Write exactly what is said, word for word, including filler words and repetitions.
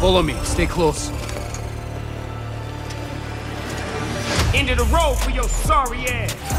Follow me. Stay close. End of the road for your sorry ass.